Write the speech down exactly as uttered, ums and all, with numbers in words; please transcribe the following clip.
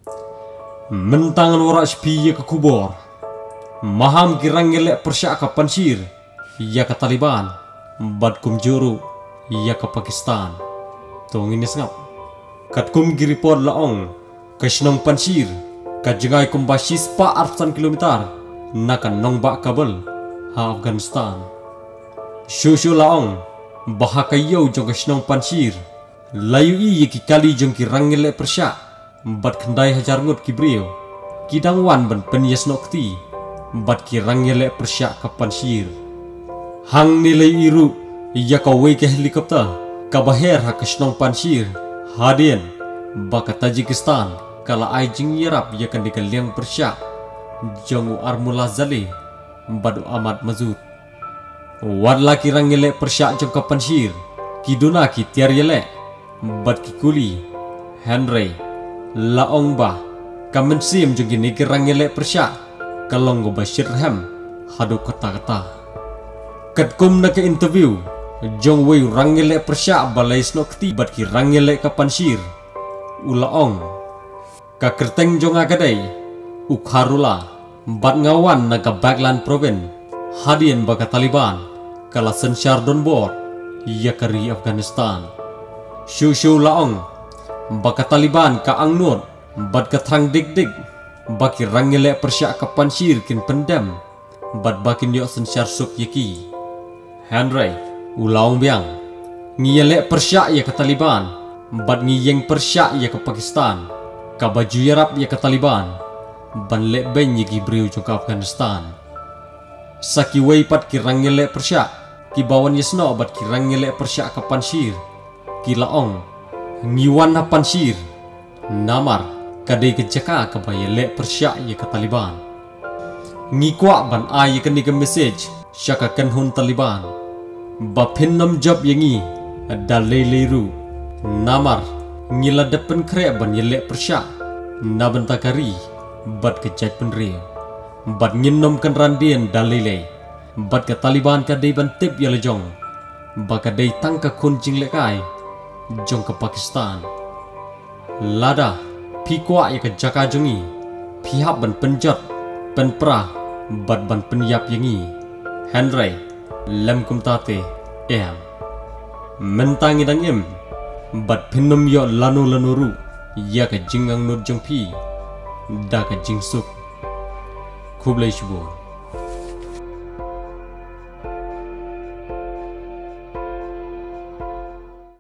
Mentangan warak sepi ya ke kubur. Maham kirang ngelek persyak ke Pansir ya ke Taliban. Bad kum juru ya ke Pakistan. Tong ini sengap. Kat kum giripod laong ke Shnong Pansir. Kat jengai kum basis pa arsan kilometer. Nakan nong bak Kabul ha Afghanistan. Shushu laong bahaka yau jong ke Shnong Pansir. Layu i ki kali jong ki rangile persyak. Bad kendai hajar ngut ki brio. Kidang wan ban penyes nokti. Bad ki rangile persyak ke Pansir. Hang nilai iru ya ka wei ke helikopter. Kabaher ha ke Shnong Pansir. Hadien baka Tajikistan. Kala ai jing yerap ya kan dikaliang persyak. Jong armula zali. Badu amat mazut. Wad laki rangile persyak jong ke Pansir. Kiduna ki tiar yelek. Bad ki kuli Henry laong bah kamen sim jong gini ki rangile persyak. Kalong go Bashir hem hadu kata-kata. Kat kum na ke interview jong wei rangile persyak balai snokti bad ki rangile ke Pansir. Ulaong ka kerteng jong agadai ukharula bad ngawan na ka Baghlan province. Hadien baka Taliban kala sensyar donbor ya kari Afghanistan. Shushu laong baka Taliban ka angnut bad ka thang dik-dik baki rangile persyak ke Pansir kin pendam bad bakin yok sensyar suk yaki. Henry ulaong biang ngiyelek persyak ya ke Taliban bad ngiyeng persyak ya ke Pakistan. Ka baju yarap ya ke Taliban ban lek ben yaki beriu jong ke Afghanistan. Saki wei pat ki rangile persyak ki bawan yesno bad ki rangile persyak ke Pansir. Kilaong ngiwan na Pansir namar kadai ke jaka ke bayelek persyak ya ke Taliban. Ngikwa ban ai ke ni ke message syaka kan hun Taliban. Ba pinnam job yangi dalai leru namar ngila depan kre ban yelek persyak na bentakari bad ke jat penre. Bad nginom kan randien dalai le bad ke Taliban kadai ban tip ya lejong. Ba kadai tangka kun jing lekai jong ke Pakistan. Lada pikwa ya ke jaka jongi pihak ban penjat pen perah bad ban penyap yangi. Henry lem kumtate em mentangi dang em bad pinum yo lanu lanu ru ya ke jingang nur jong pi da ke jingsuk kublai shubur.